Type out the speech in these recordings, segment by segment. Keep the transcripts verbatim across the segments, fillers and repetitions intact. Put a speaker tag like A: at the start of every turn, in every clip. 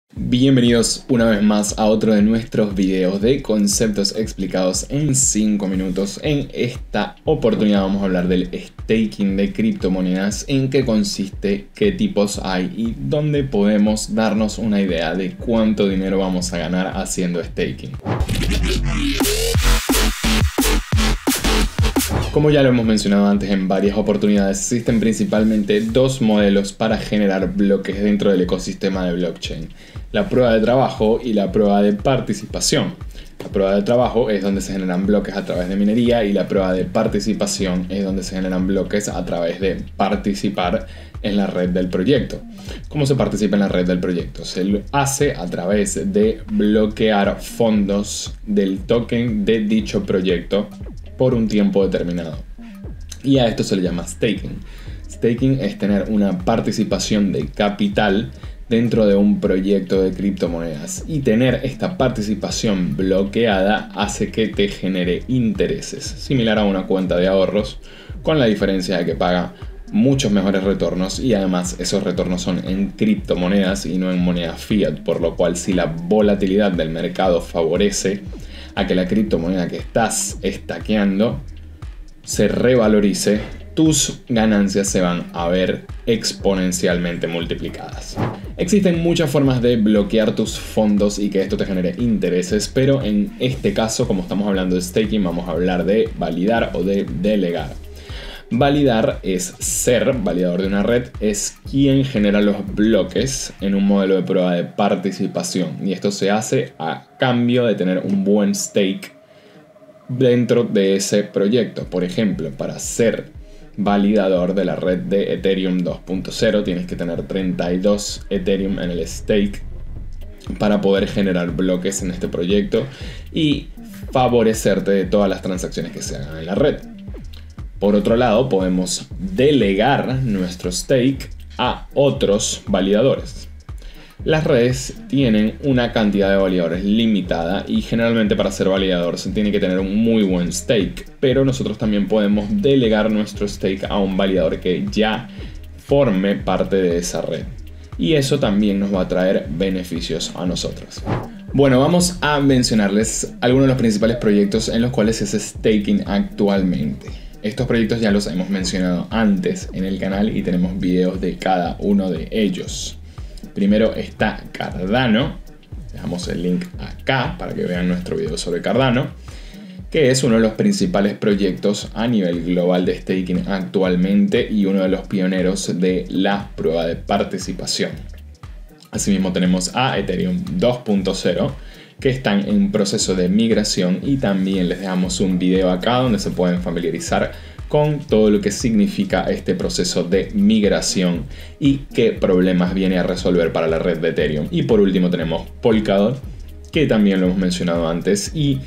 A: Bienvenidos una vez más a otro de nuestros videos de conceptos explicados en cinco minutos. En esta oportunidad vamos a hablar del staking de criptomonedas, en qué consiste, qué tipos hay y dónde podemos darnos una idea de cuánto dinero vamos a ganar haciendo staking. Como ya lo hemos mencionado antes en varias oportunidades, existen principalmente dos modelos para generar bloques dentro del ecosistema de blockchain: la prueba de trabajo y la prueba de participación. La prueba de trabajo es donde se generan bloques a través de minería y la prueba de participación es donde se generan bloques a través de participar en la red del proyecto. ¿Cómo se participa en la red del proyecto? Se lo hace a través de bloquear fondos del token de dicho proyecto por un tiempo determinado. Y a esto se le llama staking. Staking es tener una participación de capital dentro de un proyecto de criptomonedas, y tener esta participación bloqueada hace que te genere intereses, similar a una cuenta de ahorros, con la diferencia de que paga muchos mejores retornos y además esos retornos son en criptomonedas y no en moneda fiat, por lo cual si la volatilidad del mercado favorece a que la criptomoneda que estás estaqueando se revalorice, tus ganancias se van a ver exponencialmente multiplicadas. Existen muchas formas de bloquear tus fondos y que esto te genere intereses, pero en este caso, como estamos hablando de staking, vamos a hablar de validar o de delegar. Validar es ser validador de una red, es quien genera los bloques en un modelo de prueba de participación, y esto se hace a cambio de tener un buen stake dentro de ese proyecto. Por ejemplo, para ser validador de la red de Ethereum dos punto cero tienes que tener treinta y dos Ethereum en el stake para poder generar bloques en este proyecto y favorecerte de todas las transacciones que se hagan en la red. Por otro lado, podemos delegar nuestro stake a otros validadores. Las redes tienen una cantidad de validadores limitada y generalmente para ser validador se tiene que tener un muy buen stake, pero nosotros también podemos delegar nuestro stake a un validador que ya forme parte de esa red, y eso también nos va a traer beneficios a nosotros. Bueno, vamos a mencionarles algunos de los principales proyectos en los cuales se hace staking actualmente. Estos proyectos ya los hemos mencionado antes en el canal y tenemos videos de cada uno de ellos. Primero está Cardano, dejamos el link acá para que vean nuestro video sobre Cardano, que es uno de los principales proyectos a nivel global de staking actualmente y uno de los pioneros de la prueba de participación. Asimismo tenemos a Ethereum dos punto cero, que están en proceso de migración, y también les dejamos un video acá donde se pueden familiarizar con todo lo que significa este proceso de migración y qué problemas viene a resolver para la red de Ethereum. Y por último tenemos Polkadot, que también lo hemos mencionado antes, y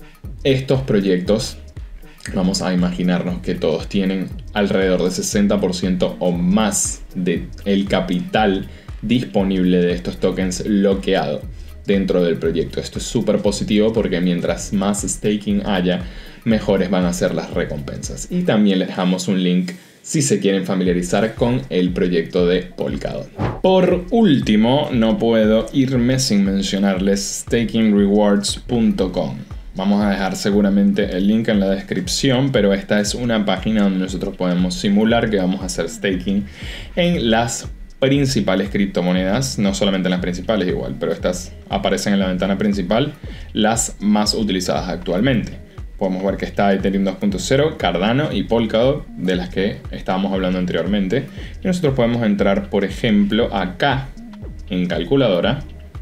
A: estos proyectos vamos a imaginarnos que todos tienen alrededor de sesenta por ciento o más del capital disponible de estos tokens bloqueado dentro del proyecto. Esto es súper positivo porque mientras más staking haya, mejores van a ser las recompensas. Y también les dejamos un link si se quieren familiarizar con el proyecto de Polkadot. Por último, no puedo irme sin mencionarles staking rewards punto com. Vamos a dejar seguramente el link en la descripción, pero esta es una página donde nosotros podemos simular que vamos a hacer staking en las principales criptomonedas, no solamente en las principales igual, pero estas aparecen en la ventana principal, las más utilizadas actualmente. Podemos ver que está Ethereum dos punto cero, Cardano y Polkadot, de las que estábamos hablando anteriormente. Y nosotros podemos entrar, por ejemplo, acá en calculadora,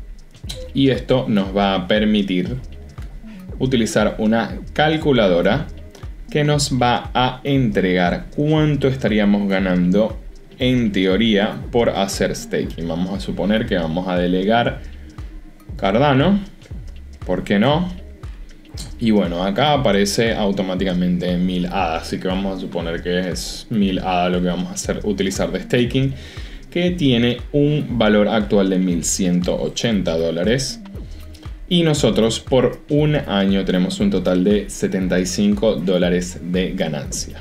A: y esto nos va a permitir utilizar una calculadora que nos va a entregar cuánto estaríamos ganando en teoría por hacer staking. Vamos a suponer que vamos a delegar Cardano, ¿por qué no? Y bueno, acá aparece automáticamente mil A D A, así que vamos a suponer que es mil A D A lo que vamos a hacer, utilizar de staking, que tiene un valor actual de mil ciento ochenta dólares. Y nosotros por un año tenemos un total de setenta y cinco dólares de ganancia.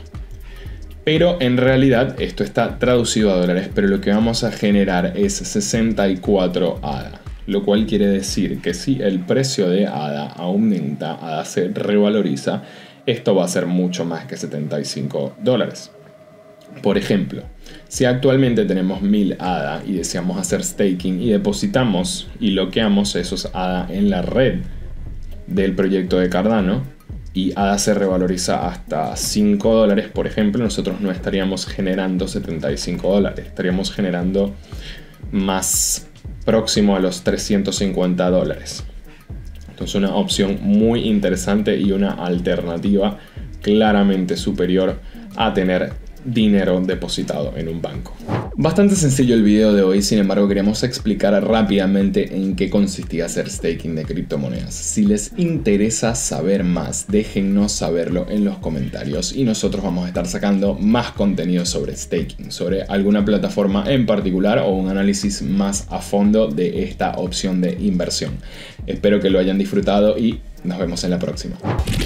A: Pero en realidad esto está traducido a dólares, pero lo que vamos a generar es sesenta y cuatro A D A. lo cual quiere decir que si el precio de A D A aumenta, A D A se revaloriza, esto va a ser mucho más que setenta y cinco dólares. Por ejemplo, si actualmente tenemos mil A D A y deseamos hacer staking y depositamos y bloqueamos esos A D A en la red del proyecto de Cardano y A D A se revaloriza hasta cinco dólares, por ejemplo, nosotros no estaríamos generando setenta y cinco dólares, estaríamos generando más próximo a los trescientos cincuenta dólares. Entonces, una opción muy interesante y una alternativa claramente superior a tener dinero depositado en un banco. Bastante sencillo el video de hoy, sin embargo queremos explicar rápidamente en qué consistía hacer staking de criptomonedas. Si les interesa saber más, déjennos saberlo en los comentarios y nosotros vamos a estar sacando más contenido sobre staking, sobre alguna plataforma en particular o un análisis más a fondo de esta opción de inversión. Espero que lo hayan disfrutado y nos vemos en la próxima.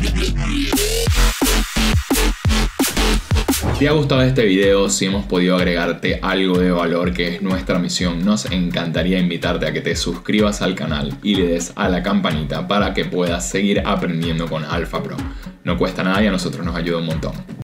A: Si te ha gustado este video, si hemos podido agregarte algo de valor, que es nuestra misión, nos encantaría invitarte a que te suscribas al canal y le des a la campanita para que puedas seguir aprendiendo con Alpha Pro. No cuesta nada y a nosotros nos ayuda un montón.